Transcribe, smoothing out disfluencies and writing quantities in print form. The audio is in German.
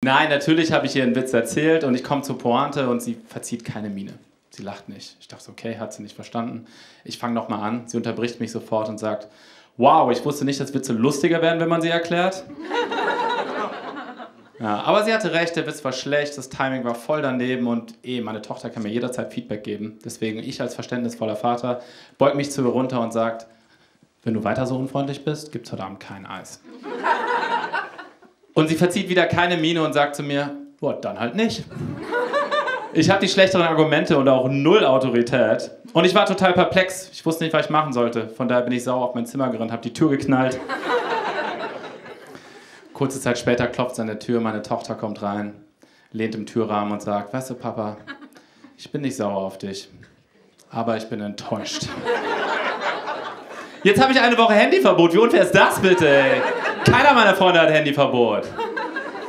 Nein, natürlich habe ich ihr einen Witz erzählt und ich komme zur Pointe und sie verzieht keine Miene. Sie lacht nicht. Ich dachte, okay, hat sie nicht verstanden. Ich fange nochmal an. Sie unterbricht mich sofort und sagt, wow, ich wusste nicht, dass Witze lustiger werden, wenn man sie erklärt. Ja, aber sie hatte recht, der Witz war schlecht, das Timing war voll daneben und meine Tochter kann mir jederzeit Feedback geben. Deswegen ich als verständnisvoller Vater beug mich zu ihr runter und sagt, wenn du weiter so unfreundlich bist, gibt's heute Abend kein Eis. Und sie verzieht wieder keine Miene und sagt zu mir, boah, dann halt nicht. Ich habe die schlechteren Argumente und auch null Autorität. Und ich war total perplex. Ich wusste nicht, was ich machen sollte. Von daher bin ich sauer auf mein Zimmer gerannt, habe die Tür geknallt. Kurze Zeit später klopft es an der Tür, meine Tochter kommt rein, lehnt im Türrahmen und sagt, weißt du, Papa, ich bin nicht sauer auf dich, aber ich bin enttäuscht. Jetzt habe ich eine Woche Handyverbot. Wie unfair ist das bitte, ey? Keiner meiner Freunde hat Handyverbot.